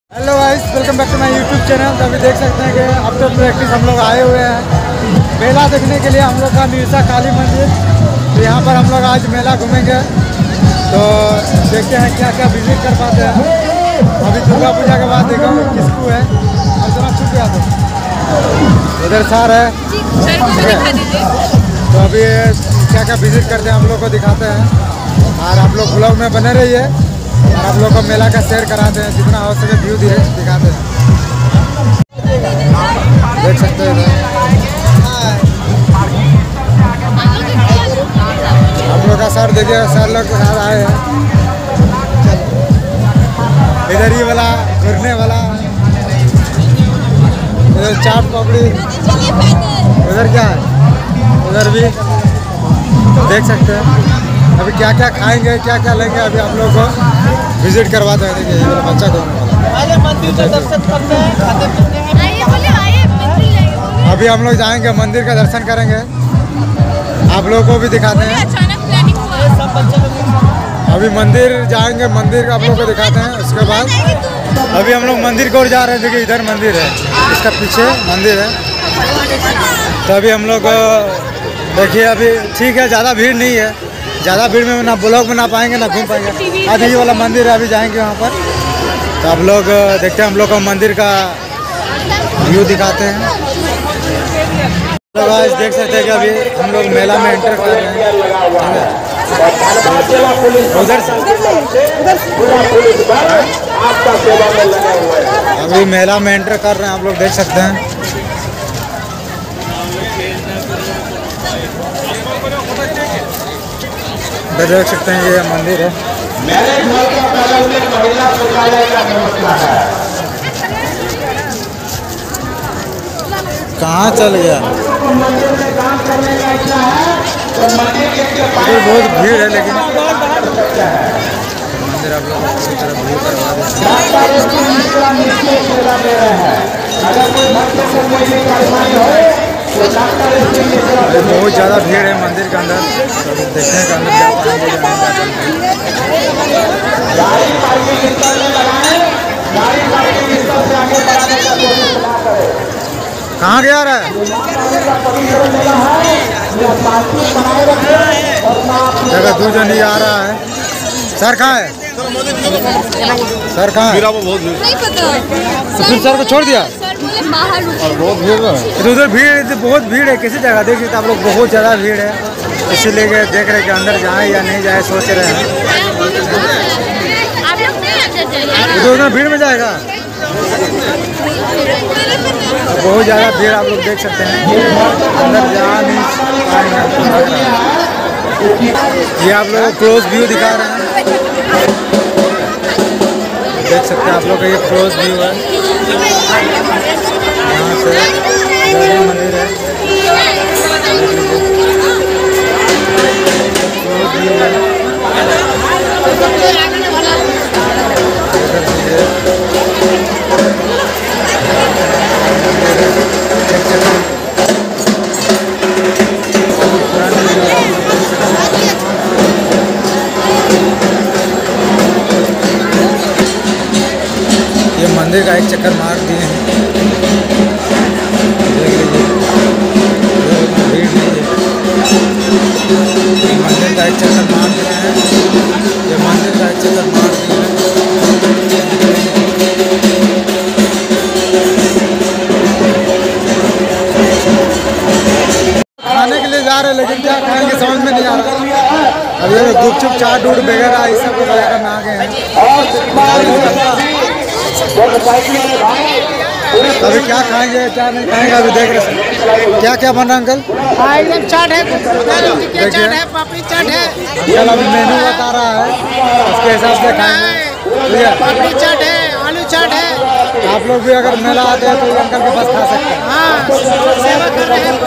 Hello guys, welcome back to my YouTube channel. तो अभी देख सकते हैं कि आफ्टर प्रैक्टिस हम लोग आए हुए हैं मेला देखने के लिए। हम लोग का मिर्जा काली मंदिर, तो यहाँ पर हम लोग आज मेला घूमेंगे। तो देखते हैं क्या क्या विजिट कर पाते हैं। अभी दुर्गा पूजा के बाद देखो किसको है और जरा छुप गया तो इधर सार है। तो अभी क्या क्या विजिट करते हैं हम लोग को दिखाते हैं और आप लोग ब्लॉग में बने रहिए और आप लोग को मेला का शेयर कराते हैं, जितना हो सके व्यू दिखाते हैं। देख सकते हैं हम लोग का सर, देखिए सर लोग के साथ आए हैं। इधर ही वाला घूरने वाला, इधर चाट पकड़ी, इधर क्या है, उधर भी देख सकते हैं। अभी क्या क्या खाएंगे क्या क्या लेंगे अभी आप लोग को विजिट करवाते हैं। देखिए ये बच्चा घूमने मंदिर का दर्शन करते हैं, खाते पीते हैं। अभी हम लोग जाएंगे मंदिर का दर्शन करेंगे, आप लोगों को भी दिखाते हैं। अचानक प्लानिंग हुआ। अभी मंदिर जाएंगे, मंदिर का आप लोग को दिखाते हैं। उसके बाद अभी हम लोग मंदिर की ओर जा रहे हैं। देखिए इधर मंदिर है, इसका पीछे मंदिर है। तो अभी हम लोग देखिए अभी ठीक है, ज़्यादा भीड़ नहीं है। ज़्यादा भीड़ में ना ब्लॉग बना पाएंगे ना घूम पाएंगे। आज ये वाला मंदिर है, अभी जाएंगे वहाँ पर। तो आप लोग देखते हैं, हम लोग को मंदिर का व्यू दिखाते हैं। तो गाइस देख सकते हैं कि अभी हम लोग मेला में एंटर कर रहे हैं। उधर से अभी मेला में एंटर कर रहे हैं, आप लोग देख सकते हैं। देख सकते हैं ये मंदिर है। कहाँ चल गया? अभी बहुत भीड़ है, लेकिन मंदिर आप लोग अच्छी तरह व्यू करवा दें। बहुत ज़्यादा भीड़ है मंदिर के अंदर। तो देखते हैं कि अंदर क्या कहाँ गया रहा है? जगह दो जन ही आ रहा है। सर कहाँ है? सर कहाँ है? नहीं पता। तो फिर सर को छोड़ दिया? सर बोले बाहर और बहुत भीड़ है। तो उधर भीड़, बहुत भीड़ है। किसी जगह देख सकते आप लोग, बहुत ज़्यादा भीड़ है। इसीलिए देख रहे कि अंदर जाए या नहीं जाए, सोच रहे हैं। आप लोग नहीं अंदर जाइए। तो उधर भीड़ में जाएगा। बहुत ज़्यादा भीड़ आप लोग देख सकते हैं, अंदर जा नहीं पाएंगे। ये आप लोग क्लोज व्यू दिखा रहे हैं। देख सकते हैं आप लोग का ये क्लोज व्यू है। यहाँ से मंदिर है, क्लोज व्यू है। ये मंदिर का एक चक्कर मार दिए हैं, देख लीजिए भीड़ नहीं है। मंदिर का एक चक्कर मार दिए हैं, ये मंदिर का एक चक्कर मार दिए हैं। खाने के लिए जा रहे हैं, लेकिन क्या खाएंगे समझ में नहीं आ रहा। अब ये गुपचुप चाट उट वगैरह इस सब वगैरह में आ गए हैं। अभी क्या खाएंगे क्या नहीं खाएंगे अभी देख रहे हैं। क्या क्या बन रहा है अंकल? एकदम चाट है, चाट है, पापड़ी चाट है। अंकल अभी मेनू बता रहा है, उसके हिसाब से खाएंगे। पापड़ी चाट है, आलू चाट है। आप लोग भी अगर मेला आते हैं तो अंकल के पास खा सकते हैं। हाँ, सेवा कर रहे हैं।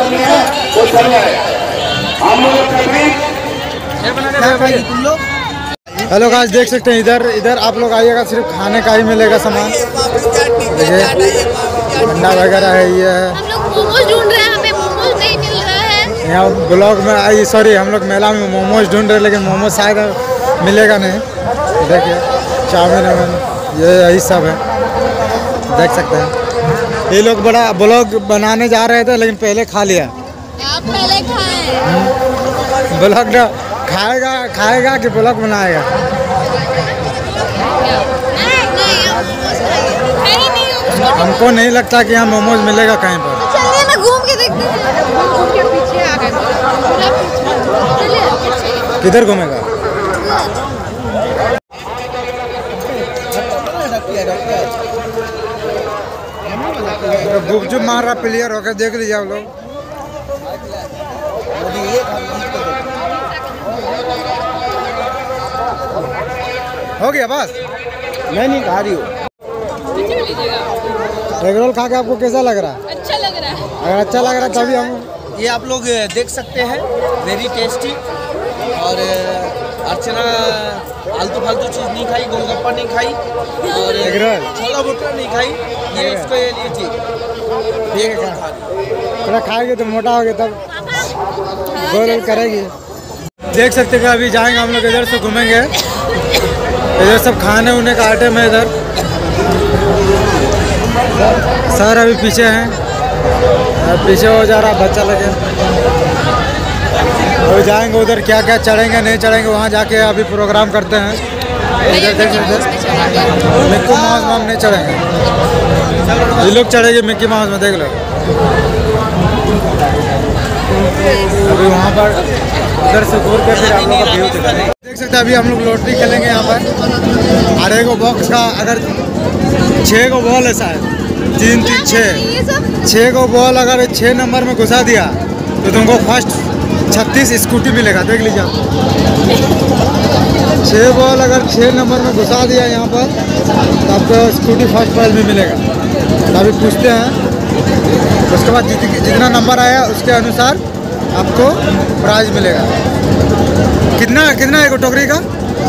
तुम लोग हेलो गाइस, देख सकते हैं इधर आप लोग आइएगा, सिर्फ खाने का ही मिलेगा सामान। देखिए अंडा वगैरह है, ये है। हम लोग मोमोज ढूंढ रहे हैं, हमें मोमोज नहीं मिल रहा है। यहाँ ब्लॉग में आई, सॉरी हम लोग मेला में मोमोज ढूंढ रहे हैं, लेकिन मोमोज शायद मिलेगा नहीं। देखिए चाउमीन ये यही सब है। देख सकते हैं ये लोग बड़ा ब्लॉग बनाने जा रहे थे लेकिन पहले खा लिया। आप पहले खाएं। ब्लॉग खाएगा कि ब्लॉग बनाएगा? हमको नहीं लगता कि यहाँ मोमोज मिलेगा कहीं पर। चलिए ना घूम के देखते हैं। घूम के पीछे आ गए। किधर घूमेगा? गुपचुप मार रहा प्लेयर होकर देख लीजिए आप लोग। हो गया बस। मैं नहीं खा रही हूँ। एग रोल खा के आपको कैसा लग रहा है? अच्छा लग रहा है। अगर अच्छा लग रहा है तभी हम ये आप लोग देख सकते हैं, वेरी टेस्टी। और अर्चना आलतू फालतू चीज़ नहीं खाई, गोलगप्पा नहीं खाई और एग रोल छोला भटूरा नहीं खाई। ये इसको ये लीजिए, एक रोल खा ली। थोड़ा खाएगी तो मोटा होगी तब गोल करेगी। देख सकते हैं अभी जाएंगे हम लोग इधर से घूमेंगे। इधर सब खाने उन्ने का आइटम है इधर। सर अभी पीछे हैं, पीछे हो जा रहा बच्चा लगे। अभी जाएंगे उधर, क्या क्या चढ़ेंगे नहीं चढ़ेंगे वहाँ जाके अभी प्रोग्राम करते हैं। इधर देख सकते हैं मिक्की माउस में हम नहीं चढ़ेंगे, ये लोग चढ़ेंगे मिक्की माउस में, देख लो। अभी वहाँ पर उधर से घूर के फिर हम लोग का व्यू दिखाएंगे। देख सकते हैं अभी हम लोग लॉटरी खेलेंगे यहाँ पर। और एक बॉक्स का अगर 6 को बॉल है शायद, 3 3 6 को बॉल अगर 6 नंबर में घुसा दिया तो तुमको फर्स्ट 36 स्कूटी मिलेगा। देख लीजिए आप, 6 बॉल अगर 6 नंबर में घुसा दिया यहाँ पर तो आपको स्कूटी फर्स्ट प्राइज में मिलेगा। तो अभी पूछते हैं, उसके बाद जितना नंबर आया उसके अनुसार आपको प्राइज मिलेगा। कितना है टोकरी का?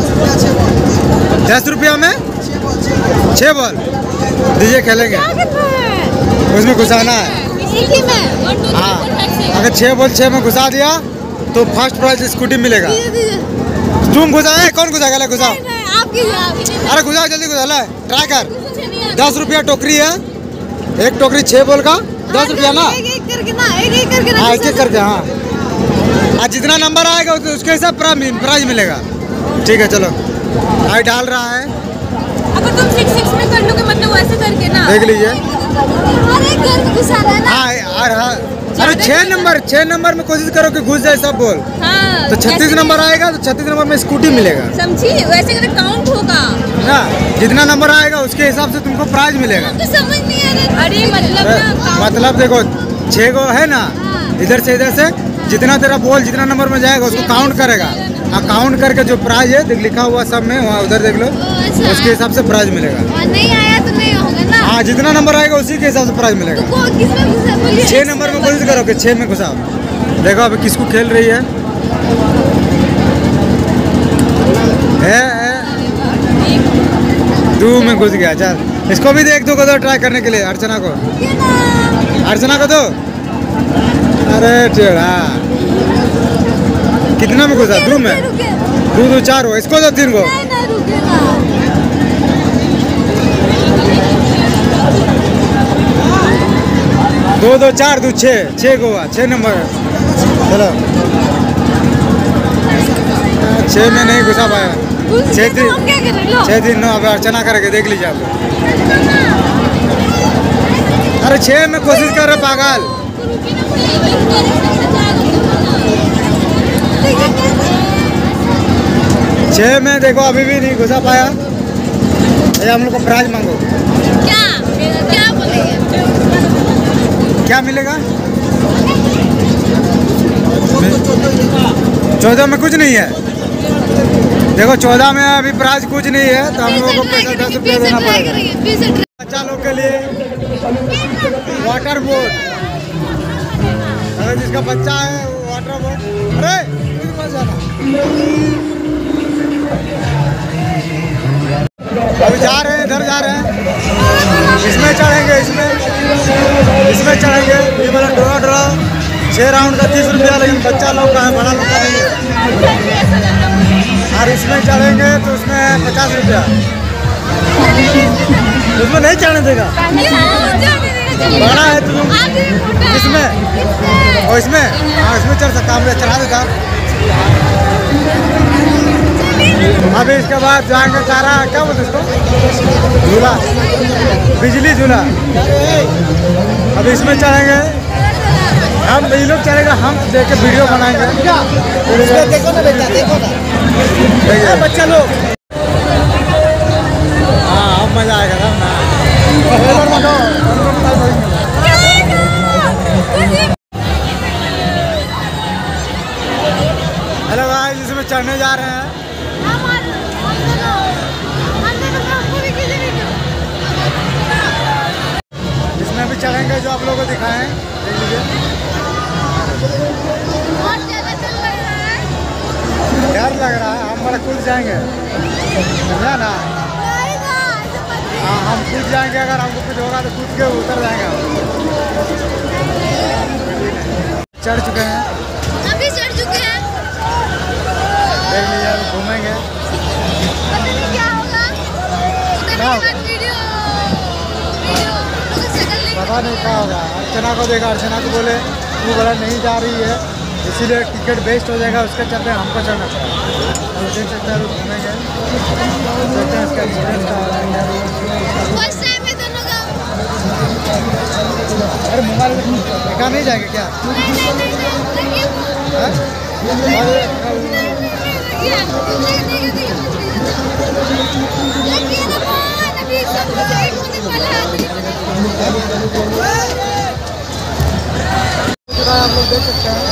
10 रुपया में 6 बॉल दीजिए, खेलेंगे। उसमें घुसाना है। हाँ, अगर 6 बॉल 6 में घुसा दिया तो फर्स्ट प्राइज स्कूटी मिलेगा। तुम घुसाए? कौन घुसाएगा? ले घुसाओ। अरे घुसाओ, जल्दी घुसा ले, ट्राई कर। 10 रुपया टोकरी है, एक टोकरी 6 बॉल का 10 रुपया ना। एक एक करके हाँ, एक एक करके। हाँ, आज जितना नंबर आएगा उसके हिसाब प्राइज मिलेगा। ठीक है, चलो आई डाल रहा है। अगर तुम 6 में कर लोगे मतलब वैसे करके ना, देख लीजिए। अरे घर घुसाना है ना। हाँ, अरे 6 नंबर में कोशिश करो कि घुस जाए सब बॉल। हाँ, तो 36 नंबर आएगा तो 36 नंबर में स्कूटी मिलेगा। समझी? वैसे करके काउंट होगा ना, जितना नंबर आएगा उसके हिसाब से तुमको प्राइज मिलेगा। तो समझ नहीं आ रहा। अरे मतलब ना, मतलब देखो 6 को है ना, इधर से जितना तेरा बॉल जितना नंबर में जाएगा उसको काउंट करेगा। काउंट करके जो प्राइज है लिखा हुआ सब में, वहाँ उधर देख लो, उसके हिसाब से प्राइज मिलेगा। नहीं आया तो नहीं होगा ना। हाँ, जितना नंबर आएगा उसी के हिसाब से प्राइज मिलेगा। तो किसमें घुसा? 6 नंबर में कोशिश करो कि 6 में घुसाओ। देखो अभी किसको खेल रही है। दो में घुस गया। चल इसको भी देख दो को ट्राई करने के लिए। अर्चना को दो। अरे टेढ़ा, कितना में घुसा? 2 में। 2 4 हो, इसको दो 3 को। 2 2 4 2 6 को हुआ। 6 नंबर। चलो 6 में नहीं घुसा पाया। 6 3 9। अब अर्चना करके देख लीजिए आप। अरे 6 में कोशिश कर रहे पागल। 6 में देखो अभी भी नहीं घुसा पाया। ये हम लोग को प्राइज मांगो। क्या बोलेंगे? क्या मिलेगा? 14 में कुछ नहीं है। देखो 14 में अभी प्राइज कुछ नहीं है, तो हम लोगों को पैसा 10 रुपया देना पड़ेगा। बच्चा लोग के लिए वाटर बोर्ड, अगर जिसका बच्चा है वो वाटर बोर्ड। अरे अभी जा रहे हैं, इधर जा रहे हैं। इसमें चढ़ेंगे, इसमें चढ़ेंगे। ये वाला डोरा 6 राउंड का 30 रुपया, लेकिन बच्चा लोग का है, बड़ा लोग का नहीं है। और इसमें चढ़ेंगे तो उसमें 50 रुपया। उसमें नहीं चढ़ने देगा। बड़ा है तुम इसमें और इसमें, हाँ इसमें चढ़ सकता, हमने चढ़ा देता। अभी इसके बाद जाएंगे सारा क्या बोलते इसको, झूला, बिजली झूला। अभी इसमें चढ़ेंगे हम, ये लोग चलेगा, हम देख के वीडियो बनाएंगे। देखो ना बेटा, देखो ना बच्चा लोग। हाँ अब मजा आएगा ना। हेलो गाइस, इसमें चढ़ने जा रहे हैं। इसमें भी चढ़ेंगे जो आप लोगों को दिखाएं, देख लीजिए। डर लग रहा है, हम बड़ा कूद जाएंगे, समझा ना। हाँ हम कूद जाएंगे, अगर हमको कुछ होगा तो कूद के उतर जाएंगे हम। चढ़ चुके हैं, अभी चढ़ चुके हैं। देख लीजिए, अब घूमेंगे। क्या होगा पता नहीं क्या होगा। अर्चना को देखा, अर्चना को बोले तू बोला नहीं जा रही है, इसीलिए टिकट वेस्ट हो जाएगा, उसके चलते हमको चढ़ना पड़ा। तो देख सकते हैं, घूमेंगे, देखते हैं इसका एक्सपीरियंस क्या हो रहा है। फर्स्ट टाइम है दोनों का। अरे मोबाइल देखा नहीं जाएगा क्या? आप लोग देख सकते हैं,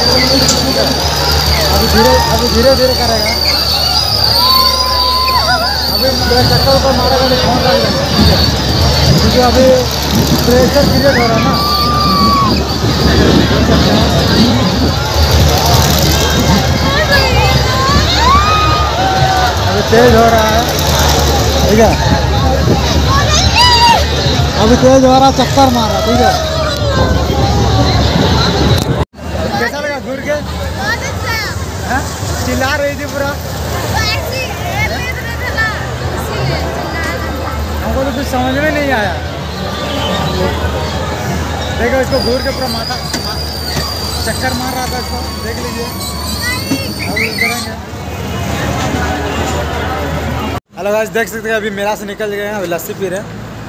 अभी धीरे धीरे करेगा। अभी मेरा चक्कर पर मारेगा तो फोन कर देंगे, क्योंकि अभी प्रेशर क्रिएट हो रहा है ना। अभी तेज हो रहा है, ठीक है, अभी तेज हो रहा, चक्कर मारा, ठीक है। कैसा लगा घूर के? चिल्ला रही थी पूरा, हमको तो कुछ समझ में नहीं आया। देखो इसको घूर के पूरा माथा चक्कर मार रहा था इसको, देख लीजिए। अब करेंगे। हेलो गाइस, देख सकते हैं अभी मेला से निकल गए हैं, अभी लस्सी पी रहे हैं।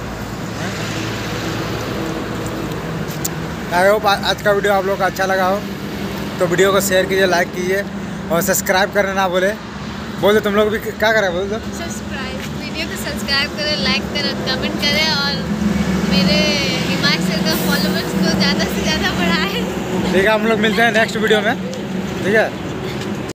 आई होप आज का वीडियो आप लोग को अच्छा लगा हो, तो वीडियो को शेयर कीजिए, लाइक कीजिए और सब्सक्राइब करना ना बोले। बोल दो तुम लोग भी, क्या करें बोल दो। सब्सक्राइब, वीडियो को सब्सक्राइब करें, लाइक करें, कमेंट करें और मेरे हिमाचल का फॉलोअर्स को ज़्यादा से ज़्यादा बढ़ाएं। ठीक है, हम लोग मिलते हैं नेक्स्ट वीडियो में, ठीक है।